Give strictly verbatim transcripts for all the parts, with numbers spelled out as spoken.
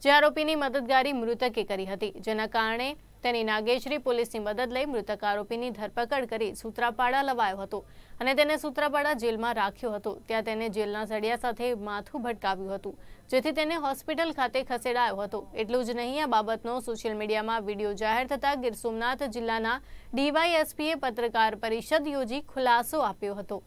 જે આરોપીની મદદગારી મૃતકે કરી હતી, જેના કારણે તેની નાગેશ્રી પોલીસની મદદ લઈ મૃતક આરોપીની ધરપકડ કરી સૂત્રાપાડા લવાયો હતો અને તેને સૂત્રાપાડા જેલમાં રાખ્યો હતો। ત્યાં તેને જેલના સળિયા સાથે માથું ભટકાવ્યું હતું, જેથી તેને હોસ્પિટલ ખાતે ખસેડાયો હતો। એટલું જ નહીં, આ બાબતનો સોશિયલ મીડિયામાં વિડીયો જાહેર થતાં ગીર સોમનાથ જિલ્લાના ડીવાયએસપીએ પત્રકાર પરિષદ યોજી ખુલાસો આપ્યો હતો।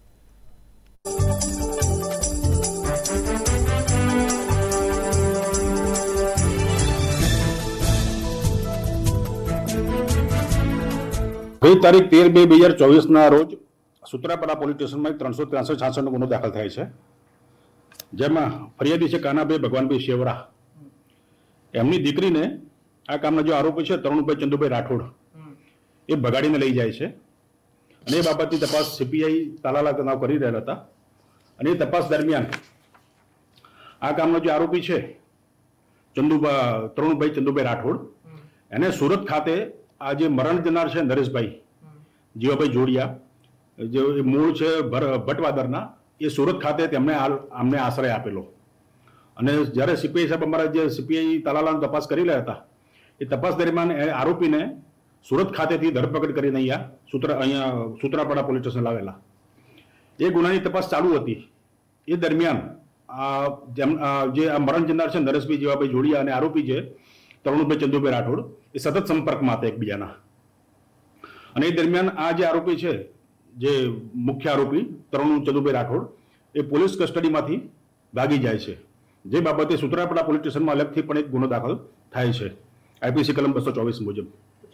ગઈ તારીખ તેર બે બે હજાર ચોવીસના રોજ સૂત્રાપાડા પોલીસ સ્ટેશનમાં ત્રણસો ત્રાસઠ છાસઠનો ગુનો દાખલ થાય છે, જેમાં ફરિયાદી છે કાનાભાઈ ભગવાનભાઈ શેવરા। એમની દીકરીને આ કામના જો આરોપી છે તરુણભાઈ ચંદુભાઈ રાઠોડ એ ભગાડીને લઈ જાય છે અને એ બાબતની તપાસ સીપીઆઈ તાલાલા તણાવ કરી રહેલા હતા અને એ તપાસ દરમિયાન આ કામનો જે આરોપી છે ચંદુભા તરુણભાઈ ચંદુભાઈ રાઠોડ એને સુરત ખાતે આ જે મરણ જનાર છે નરેશભાઈ જીવાભાઈ જોડિયા, જે મૂળ છે ભટવાદરના, એ સુરત ખાતે તેમને અમને આશ્રય આપેલો અને જ્યારે સીપીઆઈ સાહેબ અમારા જે સીપીઆઈ તાલાલાની તપાસ કરી રહ્યા હતા એ તપાસ દરમિયાન એ આરોપીને સુરત ખાતેથી ધરપકડ કરીને અહીંયા સૂત્ર અહીંયા સૂત્રાપાડા પોલીસ સ્ટેશન લાવેલા। એ ગુનાની તપાસ ચાલુ હતી। એ દરમિયાન જેમ જે આ મરણ જનાર છે નરેશભાઈ જીવાભાઈ જોડિયા અને આરોપી છે તરુણભાઈ ચંદુભાઈ રાઠોડ એ સતત સંપર્કમાં હતા એકબીજાના અને એ દરમિયાન આ જે આરોપી છે જે મુખ્ય આરોપી તરુણ ચંદુભાઈ રાઠોડ એ પોલીસ કસ્ટડીમાંથી ભાગી જાય છે, જે બાબતે સૂત્રાપાડા પોલીસ સ્ટેશનમાં અલગથી પણ એક ગુનો દાખલ થાય છે આઈપીસી કલમ બસો ચોવીસ મુજબ।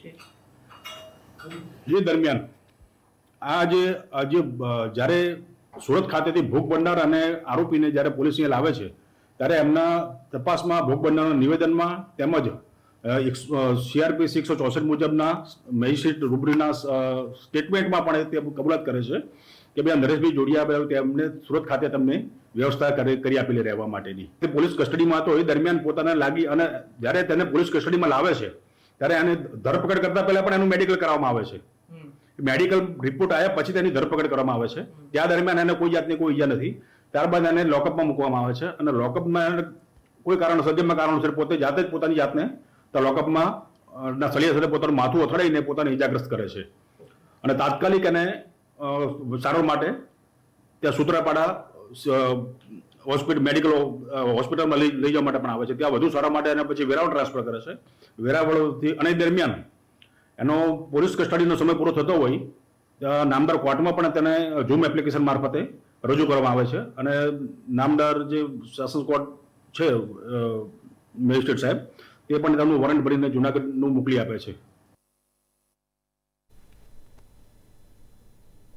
એ દરમિયાન આ જે જે જ્યારે સુરત ખાતેથી ભોગ બનનાર અને આરોપીને જ્યારે પોલીસ અહીંયા લાવે છે ત્યારે એમના તપાસમાં ભોગ બનનારના નિવેદનમાં તેમજ સીઆરપીસી એકસો ચોસઠ મુજબના મેજિસ્ટ્રેટ રૂબરીના સ્ટેટમેન્ટમાં પણ તે કબૂલાત કરે છે કે ભાઈ નરેશભાઈ જોડિયા તેમને સુરત ખાતે તમને વ્યવસ્થા કરી આપેલી રહેવા માટેની। તે પોલીસ કસ્ટડીમાં હતો, એ દરમિયાન પોતાને લાગી અને જ્યારે તેને પોલીસ કસ્ટડીમાં લાવે છે ત્યારે એને ધરપકડ કરતા પહેલા પણ એનું મેડિકલ કરવામાં આવે છે। મેડિકલ રિપોર્ટ આવ્યા પછી તેની ધરપકડ કરવામાં આવે છે। ત્યાં દરમિયાન એને કોઈ જાતની કોઈ ઈજા નથી। ત્યારબાદ એને લોકઅપમાં મૂકવામાં આવે છે અને લોકઅપમાં કોઈ કારણસર જેમાં કારણોસર પોતે જાતે જ પોતાની જાતને લોકઅપમાં ના સળિયા સાથે પોતાનું માથું અથડાઈને પોતાને ઈજાગ્રસ્ત કરે છે અને તાત્કાલિક એને સારવાર માટે ત્યાં સૂત્રાપાડા હોસ્પિટલ મેડિકલ હોસ્પિટલમાં લઈ લઈ જવા માટે પણ આવે છે। ત્યાં વધુ સારવાર માટે એને પછી વેરાવળ ટ્રાન્સફર કરે છે। વેરાવળથી અને દરમિયાન એનો પોલીસ કસ્ટડીનો સમય પૂરો થતો હોય નામદાર કોર્ટમાં પણ તેને ઝૂમ એપ્લિકેશન મારફતે રજૂ કરવામાં આવે છે અને નામદાર જે સેશન્સ કોર્ટ છે મેજિસ્ટ્રેટ સાહેબ તે પણ તેમનું વોરંટ ભરીને જૂનાગઢનું મોકલી આપે છે।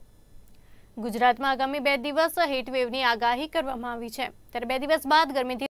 ગુજરાતમાં આગામી બે દિવસ હીટવેવની આગાહી કરવામાં આવી છે, ત્યારે બે દિવસ બાદ ગરમીથી